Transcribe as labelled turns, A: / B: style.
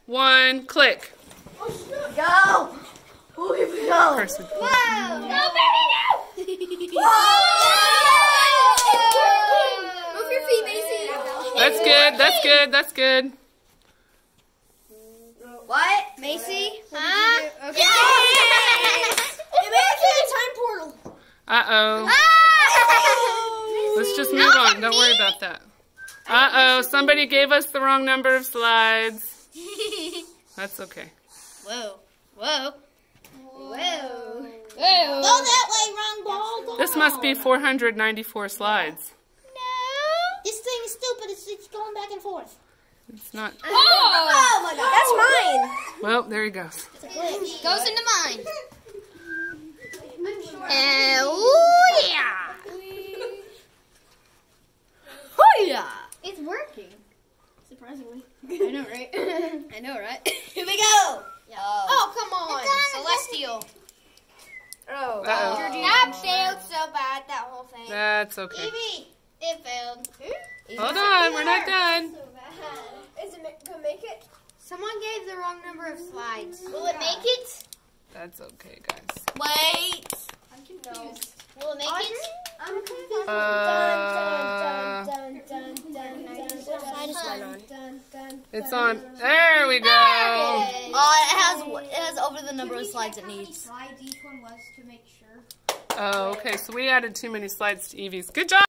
A: 1, click.
B: Go! Oh, here we go.
A: Person.
B: Whoa!
C: No, baby, no!
B: Move your feet, Macy.
A: That's good. That's good. That's good.
B: What? Macy?
C: Huh?
B: Okay. Yes! It made it through the time portal.
A: Uh-oh. Let's just move on. Don't worry about that. Uh-oh. Somebody gave us the wrong number of slides. That's okay.
C: Whoa. Whoa.
B: Whoa.
C: Whoa.
B: Go that way, wrong ball.
A: This must be 494 slides.
C: No.
B: This thing is stupid. It's going back and forth.
A: It's not.
B: Oh my God. That's mine.
A: Well, there he goes.
C: Goes into mine. Oh yeah.
B: Oh yeah.
C: It's working.
B: Surprisingly.
C: I know, right? I know, right?
B: Here we go.
C: Oh, come on. Celestial.
B: Oh.
A: Uh-oh.
C: That failed so bad, that whole thing.
A: That's okay.
C: Evie, it failed.
A: Hold on. We're not done.
B: Is it gonna make it?
C: Someone gave the wrong number of slides.
B: Will it make it?
A: That's okay, guys.
B: Wait.
C: I'm confused. Will it make it?
B: I'm confused.
A: It's on. There we go.
B: It has over the number of slides it needs.
C: Slides each one was to make sure.
A: Oh, okay. So we added too many slides to Evie's. Good job.